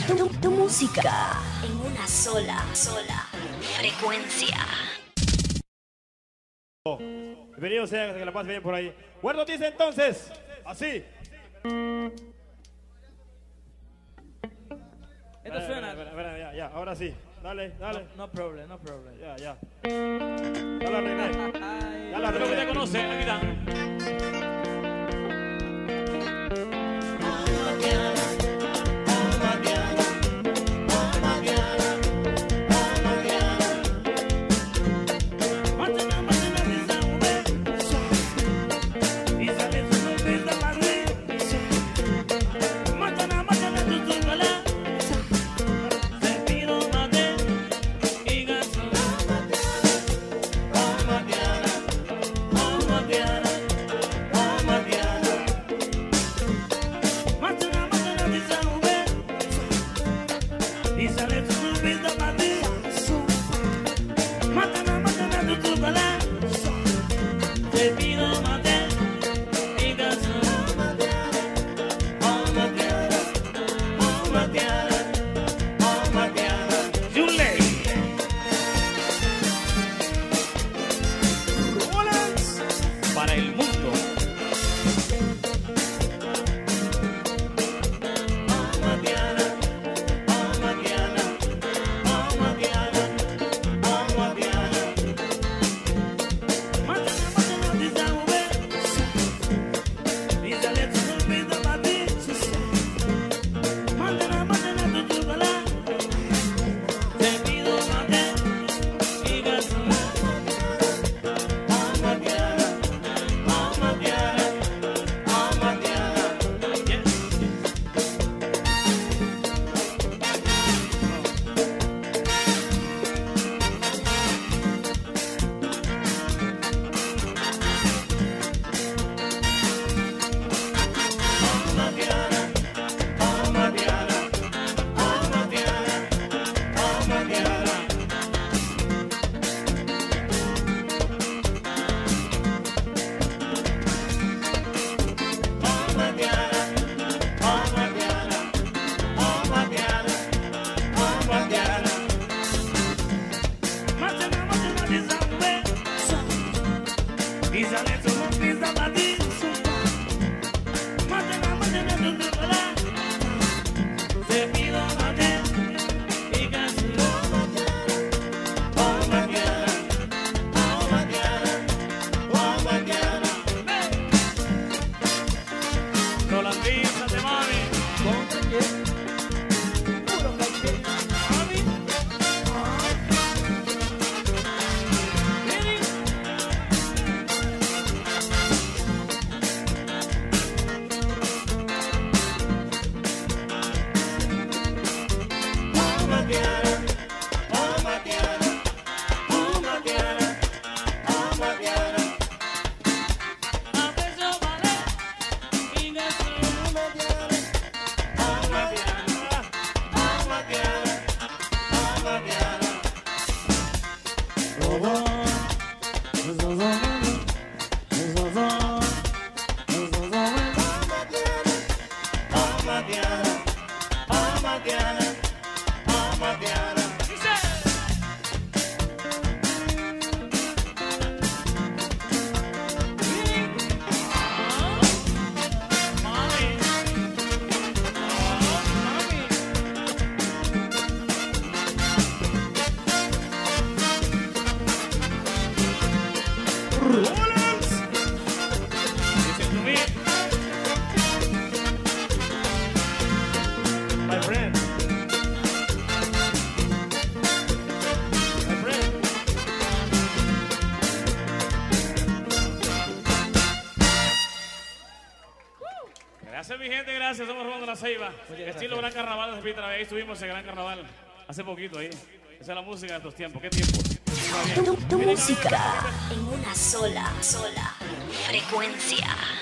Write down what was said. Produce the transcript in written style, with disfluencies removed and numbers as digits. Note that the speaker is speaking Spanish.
Tu música en una sola frecuencia. Bienvenidos sean, que la paz bien por ahí. Buenas noticias entonces, así. Esto suena. Ya, ahora sí. Dale. No problem. Ya. Ya la arreglé. Ya la arreglé. Usted conoce, aquí está. Para el mundo. Gracias mi gente, gracias, somos Romando la Ceiba. Estilo Gran Carnaval, ahí estuvimos en Gran Carnaval hace poquito ahí. Esa es la música de estos tiempos, ¿qué tiempo? Tu música en una sola frecuencia.